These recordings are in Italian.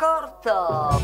corto.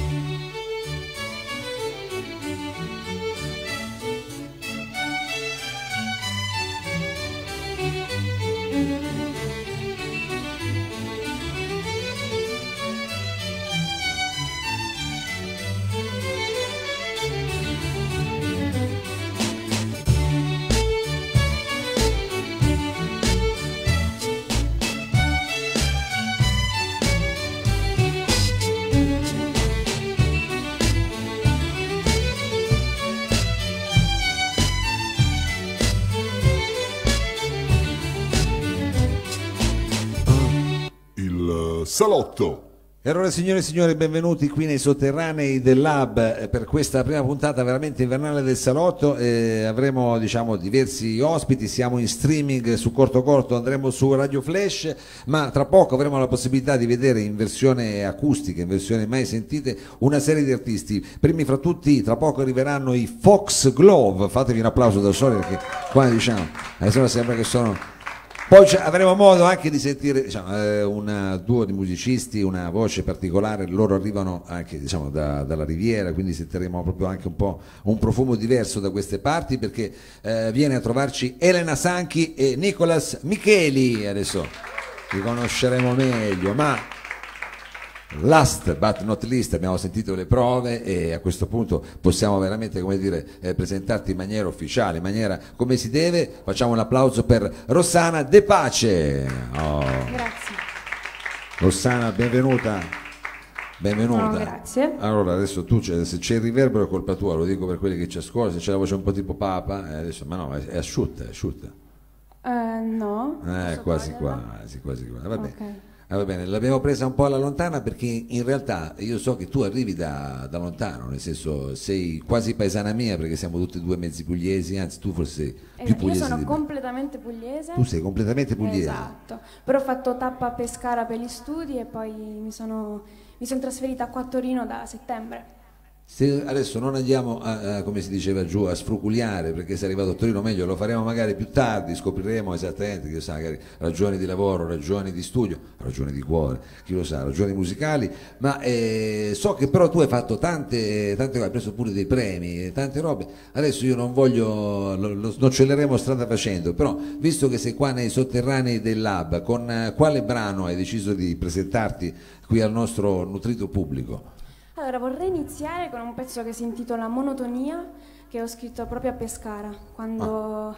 Salotto. E allora signore e signori, benvenuti qui nei sotterranei del Lab per questa prima puntata veramente invernale del Salotto. Avremo diversi ospiti, siamo in streaming su Corto Corto, andremo su Radio Flash, ma tra poco avremo la possibilità di vedere in versione acustica, in versione mai sentite, una serie di artisti. Primi fra tutti, tra poco arriveranno i Fox Glove, fatevi un applauso da soli perché qua adesso sembra che sono... Poi avremo modo anche di sentire un duo di musicisti, una voce particolare, loro arrivano anche dalla Riviera, quindi sentiremo proprio anche un po' un profumo diverso da queste parti, perché viene a trovarci Elena Sanchi e Nicolas Micheli, adesso li conosceremo meglio, ma last but not least abbiamo sentito le prove e a questo punto possiamo veramente presentarti in maniera ufficiale, in maniera come si deve. Facciamo un applauso per Rossana De Pace. Grazie. Rossana, benvenuta. No, grazie. Allora adesso tu se c'è il riverbero è colpa tua, lo dico per quelli che ci ascoltano, se c'è la voce un po' tipo papa adesso, ma no, è asciutta. No. Quasi quasi va bene. Okay. Va bene, l'abbiamo presa un po' alla lontana perché in realtà io so che tu arrivi da lontano, nel senso sei quasi paesana mia perché siamo tutti e due mezzi pugliesi, anzi tu forse sei più pugliese. Io sono di me. completamente pugliese. Tu sei completamente pugliese. Esatto, però ho fatto tappa a Pescara per gli studi e poi mi sono trasferita qua a Torino da settembre. Se adesso non andiamo come si diceva giù, a sfruculiare perché sei arrivato a Torino, meglio lo faremo magari più tardi, scopriremo esattamente, chi lo sa, magari ragioni di lavoro, ragioni di studio, ragioni di cuore, chi lo sa, ragioni musicali, ma so che però tu hai fatto tante cose, hai preso pure dei premi, tante robe. Adesso io non voglio, lo snocceoleremo strada facendo, però visto che sei qua nei sotterranei del Lab, con quale brano hai deciso di presentarti qui al nostro nutrito pubblico? Allora, vorrei iniziare con un pezzo che si intitola Monotonia, che ho scritto proprio a Pescara, quando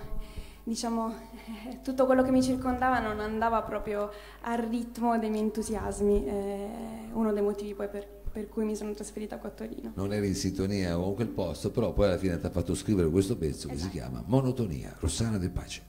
tutto quello che mi circondava non andava proprio al ritmo dei miei entusiasmi, uno dei motivi poi per cui mi sono trasferita qua a Torino. Non eri in sintonia con quel posto, però poi alla fine ti ha fatto scrivere questo pezzo che si chiama Monotonia, Rossana De Pace.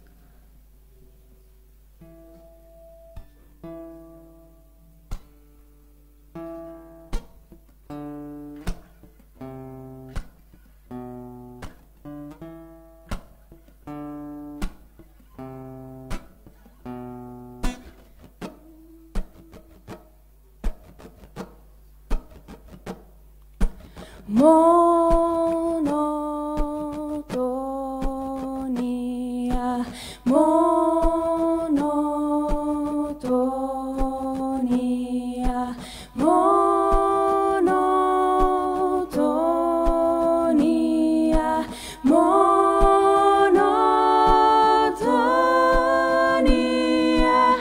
Monotonia, monotonia, monotonia, monotonia,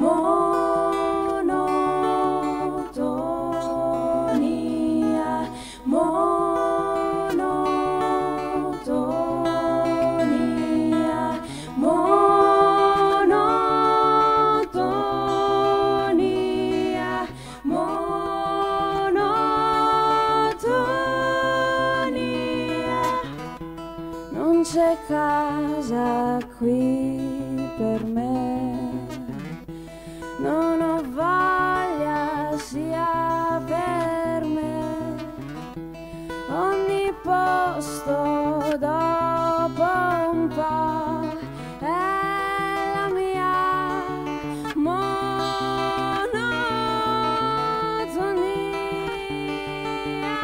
monotonia, non c'è casa qui per me, non ho voglia sia per me, ogni posto dopo un po' è la mia monotonia,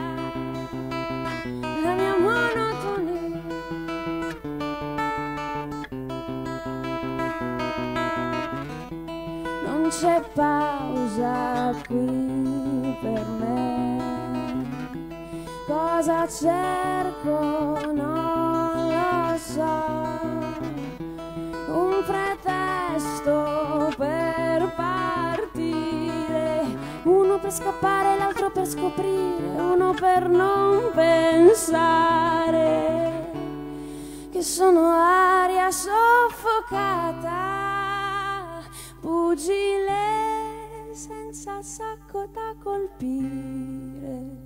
la mia monotonia. Non c'è pausa qui per me, cosa cerco non lo so, un pretesto per partire, uno per scappare, l'altro per scoprire, uno per non pensare che sono aria soffocata, pugile senza sacco da colpire.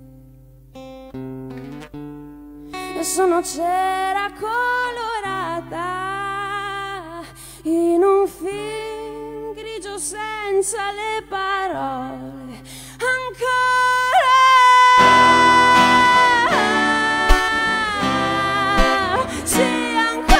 E sono cera colorata in un film grigio senza le parole. Ancora sì,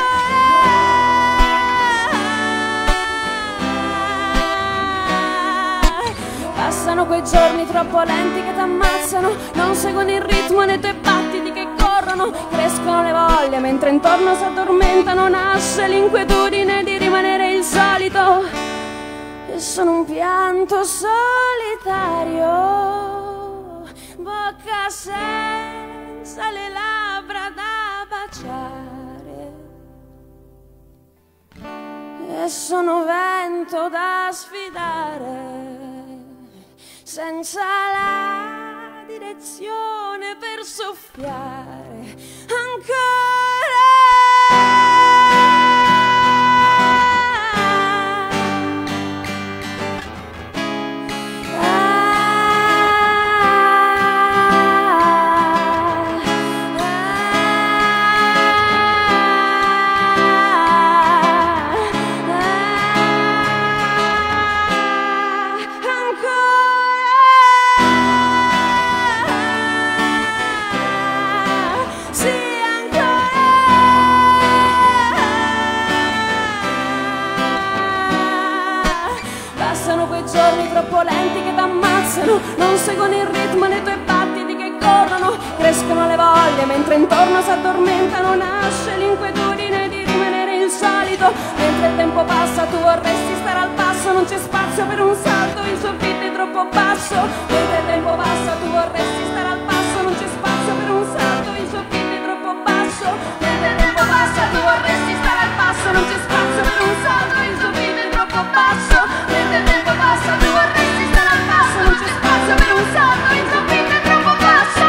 passano quei giorni troppo lenti che t'ammazzano, non seguono il ritmo nei tuoi battiti che corrono, crescono le voglie mentre intorno si addormentano, nasce l'inquietudine di rimanere il solito, e sono un pianto solitario, bocca senza le labbra da baciare, e sono vento da sfidare senza la direzione per soffiare. Ancora lenti che t'ammazzano, non seguono il ritmo nei tuoi battiti che corrono, crescono le voglie mentre intorno si addormentano, nasce l'inquietudine di rimanere il solito, mentre il tempo passa tu vorresti stare al passo, non c'è spazio per un salto, il soffitto è troppo basso, mentre il tempo passa tu vorresti stare al passo, non c'è spazio per un salto, il soffitto è troppo basso, mentre il tempo passa tu vorresti stare al passo, non c'è spazio per un salto, il soffitto è troppo basso, mentre il tempo passa tu vorresti stare al passo, non c'è spazio per un salto, il soffitto è troppo basso.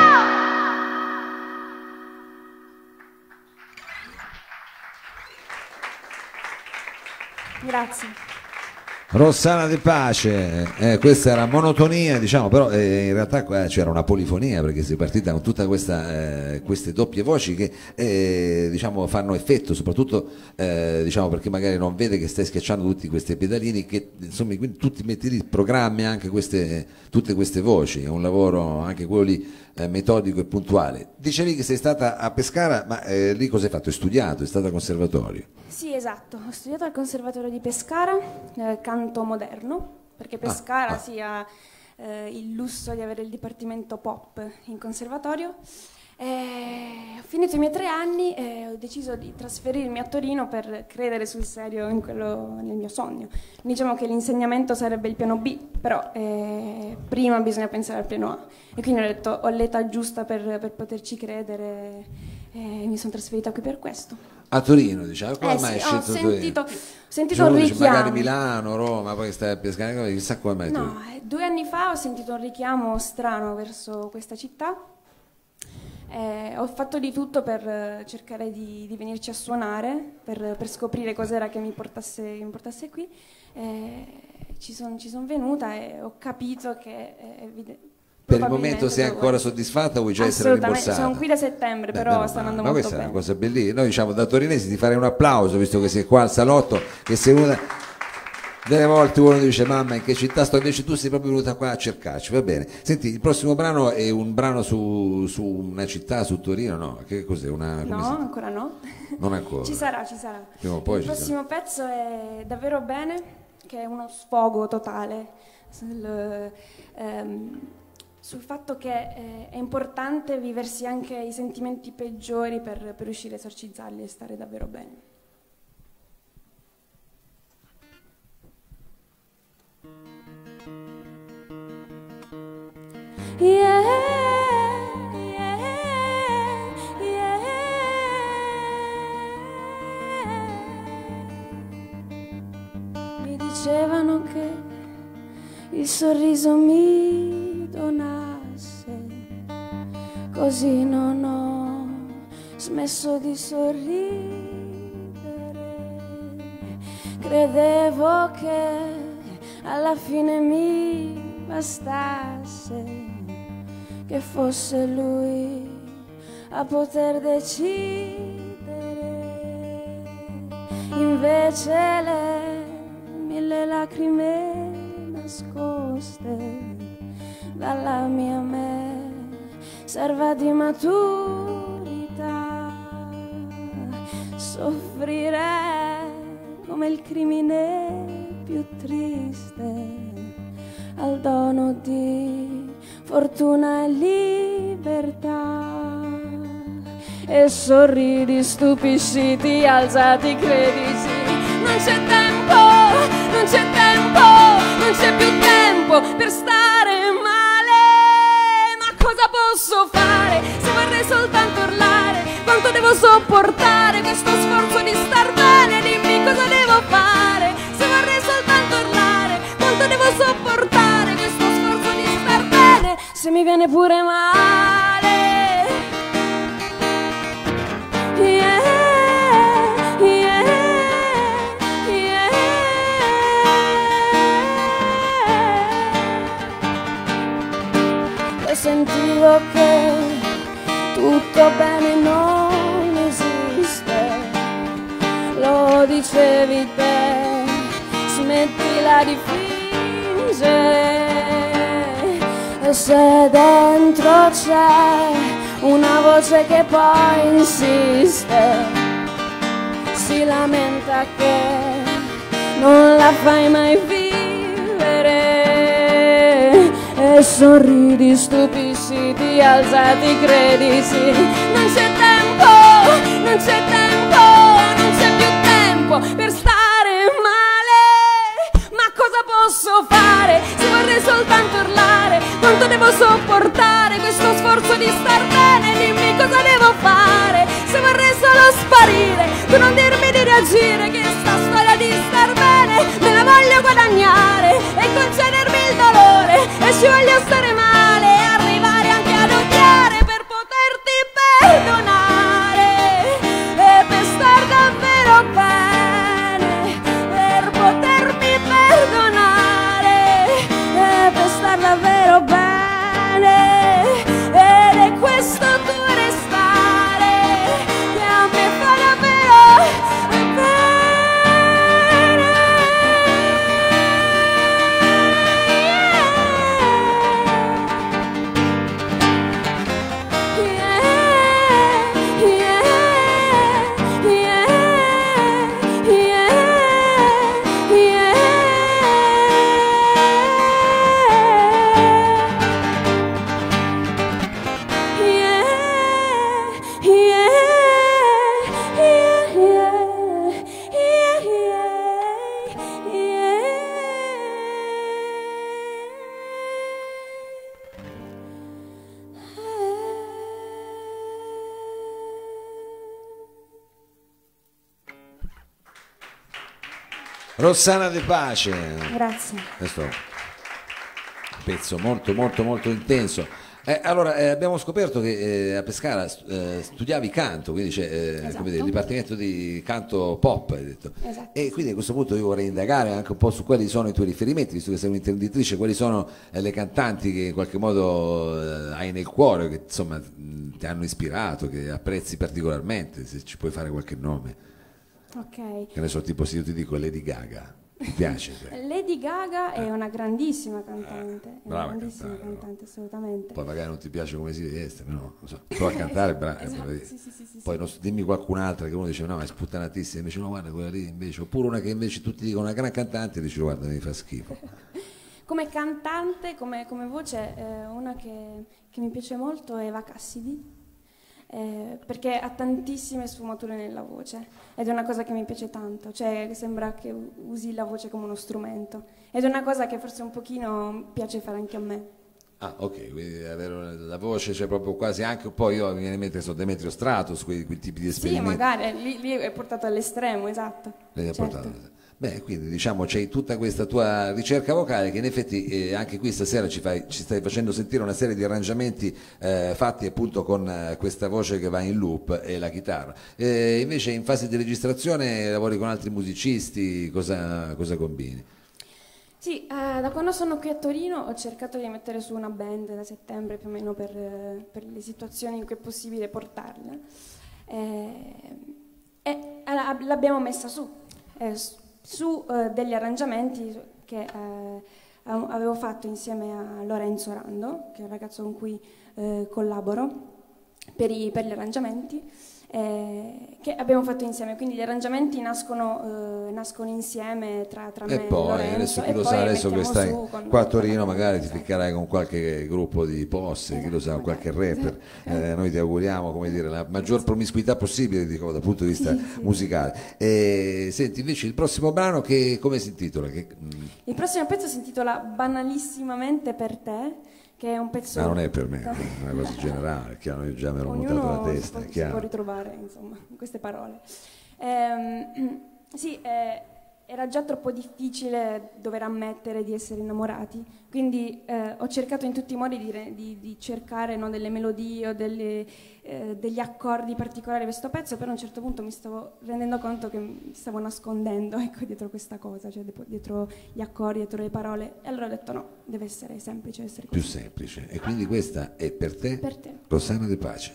Grazie. Rossana De Pace, questa era monotonia, diciamo, però in realtà qua c'era una polifonia, perché si è partita con tutta queste doppie voci che diciamo fanno effetto, soprattutto diciamo perché magari non vede che stai schiacciando tutti questi pedalini, che insomma quindi tu ti metti lì, programmi anche tutte queste voci, è un lavoro anche quello lì metodico e puntuale. Dicevi che sei stata a Pescara, ma lì cosa hai fatto? Hai studiato? È stata al conservatorio? Sì, esatto, ho studiato al Conservatorio di Pescara, canto moderno, perché Pescara si ha il lusso di avere il dipartimento pop in conservatorio. Ho finito i miei 3 anni e ho deciso di trasferirmi a Torino per credere sul serio nel mio sogno. Diciamo che l'insegnamento sarebbe il piano B, però prima bisogna pensare al piano A. E quindi ho detto, ho l'età giusta per poterci credere e mi sono trasferita qui per questo. A Torino, diciamo, come mai hai sì, scelto ho sentito Torino? un richiamo. Magari Milano, Roma, poi stai a Pescara, chissà come mai No, 2 anni fa ho sentito un richiamo strano verso questa città. Ho fatto di tutto per cercare di venirci a suonare, per scoprire cos'era che mi portasse qui. Ci son venuta e ho capito che per il momento sei ancora soddisfatta o vuoi già essere rimborsata? Sono qui da settembre, però sta andando molto bene. Ma questa è una cosa bellissima. Noi diciamo da torinesi ti farei un applauso, visto che sei qua al salotto, che sei una delle volte uno dice mamma in che città sto, invece tu sei proprio venuta qua a cercarci, va bene. Senti, il prossimo brano è un brano su una città, su Torino, no? Che cos'è? No, ancora no. Non ancora. Ci sarà. Prima o poi il prossimo pezzo è Davvero Bene, che è uno sfogo totale sul fatto che è importante viversi anche i sentimenti peggiori per riuscire a esorcizzarli e stare davvero bene. Yeah, yeah. il sorriso mi donasse, così non ho smesso di sorridere. Credevo che alla fine mi bastasse, che fosse lui a poter decidere. Invece le mille lacrime nascoste dalla mia me serva di maturità, soffrire come il crimine più triste al dono di fortuna e libertà. E sorridi stupisciti, alzati credici, non c'è tempo, non c'è tempo, non c'è più tempo per stare male. Ma cosa posso fare se vorrei soltanto urlare? Quanto devo sopportare questo sforzo di star bene? Dimmi cosa devo fare se vorrei soltanto urlare? Quanto devo sopportare questo sforzo di star bene se mi viene pure male? Sentivo che tutto bene non esiste, lo dicevi te, smettila di fingere. E se dentro c'è una voce che poi insiste, si lamenta che non la fai mai vivere. E sorridi stupisciti, alzati credici, non c'è tempo, non c'è tempo, non c'è più tempo per stare male. Ma cosa posso fare se vorrei soltanto urlare? Quanto devo sopportare questo sforzo di star bene? Dimmi cosa devo fare se vorrei solo sparire, tu non dirmi di reagire, che sta storia di star bene me la voglio guadagnare e concedermi il dolore, e ci voglio stare male e arrivare anche ad odiare per poterti perdonare e per star davvero bene, per potermi perdonare e per star davvero bene. Ed è questo tuo restare che a me fa davvero bene. Rossana De Pace. Grazie. Questo è un pezzo molto molto molto intenso. Allora, abbiamo scoperto che a Pescara studiavi canto, quindi c'è Esatto. come dire, il dipartimento di canto pop, hai detto. Esatto. E quindi a questo punto io vorrei indagare anche un po' su quali sono i tuoi riferimenti, visto che sei un'imprenditrice, quali sono le cantanti che in qualche modo hai nel cuore, che insomma ti hanno ispirato, che apprezzi particolarmente, se ci puoi fare qualche nome. Ok. Che ne so, tipo se io ti dico Lady Gaga, ti piace? Lady Gaga è una grandissima cantante, è una brava grandissima cantante, cantante, assolutamente. Poi magari non ti piace come si veste, però non so, prova a cantare, brava. Esatto, sì, Poi dimmi qualcun'altra che uno dice no, è sputtanatissima, invece no, guarda quella lì invece, oppure una che invece tutti dicono una gran cantante e dici guarda mi fa schifo. Come cantante, come voce, una che mi piace molto è Eva Cassidy. Perché ha tantissime sfumature nella voce ed è una cosa che mi piace tanto, cioè sembra che usi la voce come uno strumento ed è una cosa che forse un pochino piace fare anche a me. Ah, ok, quindi avere la voce, cioè proprio quasi anche un po', io mi viene in mente so Demetrio Stratos, quei tipi di esperimenti. Sì, magari, lì è portato all'estremo, esatto. Lei è certo. portato. Beh, quindi diciamo c'è tutta questa tua ricerca vocale che in effetti anche qui stasera ci stai facendo sentire una serie di arrangiamenti fatti appunto con questa voce che va in loop e la chitarra. Invece in fase di registrazione lavori con altri musicisti, cosa combini? Sì, da quando sono qui a Torino ho cercato di mettere su una band da settembre più o meno per le situazioni in cui è possibile portarla l'abbiamo messa su degli arrangiamenti che avevo fatto insieme a Lorenzo Rando, che è un ragazzo con cui collaboro per gli arrangiamenti, che abbiamo fatto insieme, quindi gli arrangiamenti nascono insieme tra me e poi Lorenzo, adesso chi lo sa, adesso che stai qua a Torino magari ti esatto. ficcherai con qualche gruppo di posse, chi lo sa, con qualche rapper. Noi ti auguriamo, come dire, la maggior promiscuità possibile, dico, dal punto di vista musicale. Senti, invece il prossimo brano come si intitola? Il prossimo pezzo si intitola Banalissimamente per te, che è un pezzo... Ma non è per me, è una cosa generale, chiaro, io già me l'ho montato la testa, è chiaro. Si può ritrovare, insomma, in queste parole. Sì, era già troppo difficile dover ammettere di essere innamorati, quindi ho cercato in tutti i modi di cercare, no, delle melodie o degli accordi particolari per questo pezzo, però a un certo punto mi stavo rendendo conto che mi stavo nascondendo, ecco, dietro questa cosa, cioè dietro gli accordi, dietro le parole, e allora ho detto no, deve essere semplice, essere così. Più semplice, e quindi questa è per te, Per te. Rossana De Pace.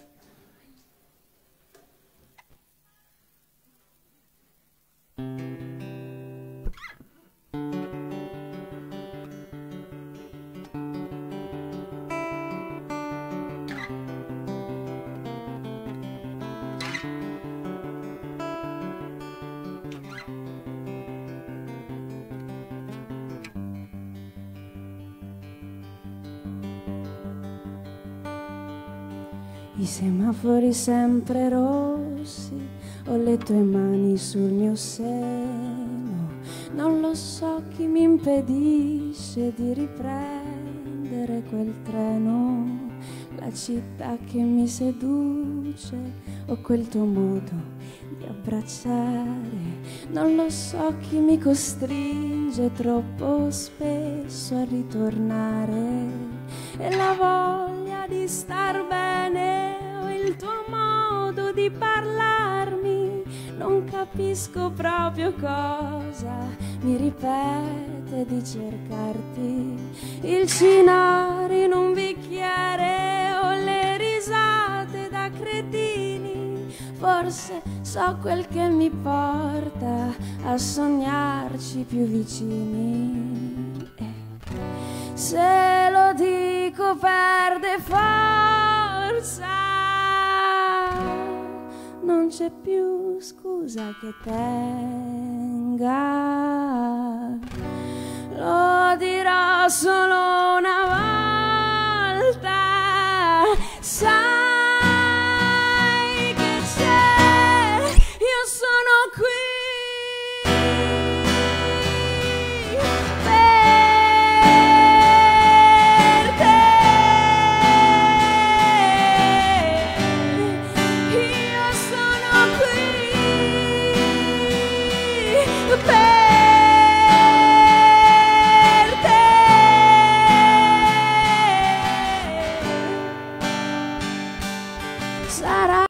I semafori sempre rossi, ho le tue mani sul mio seno, non lo so chi mi impedisce di riprendere quel treno, la città che mi seduce o quel tuo modo di abbracciare, non lo so chi mi costringe troppo spesso a ritornare, e la voglia di star bene o il tuo modo di parlarmi, non capisco proprio cosa mi ripete di cercarti, il cinare in un bicchiere o le risate da cretini, forse so quel che mi porta a sognarci più vicini. Se lo dico perde forza, non c'è più scusa che tenga, lo dirò solo una volta, sai che c'è, io sono qui sarà